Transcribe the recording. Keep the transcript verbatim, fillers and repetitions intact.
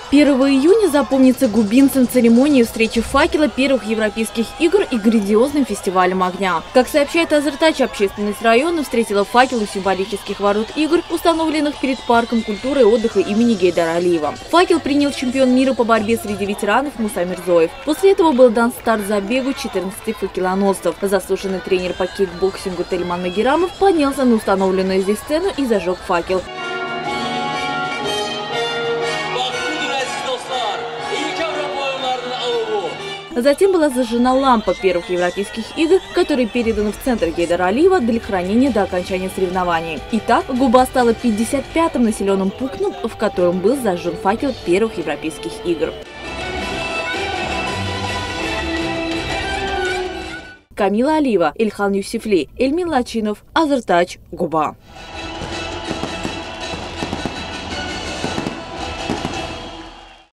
первого июня запомнится губинцам церемонии встречи факела первых европейских игр и грандиозным фестивалем огня. Как сообщает Азертач, общественность района встретила факел у символических ворот игр, установленных перед парком культуры и отдыха имени Гейдара Алиева. Факел принял чемпион мира по борьбе среди ветеранов Муса Мирзоев. После этого был дан старт забегу четырнадцати факелоносцев. Заслуженный тренер по кикбоксингу Тельман Нагирамов поднялся на установленную здесь сцену и зажег факел. Затем была зажжена лампа первых европейских игр, которые переданы в центр Гейдара Алиева для хранения до окончания соревнований. Итак, Губа стала пятьдесят пятым населенным пунктом, в котором был зажжен факел первых европейских игр. Камила Алиева, Ильхан Юсифли, Эльмин Лачинов, Азертач, Губа.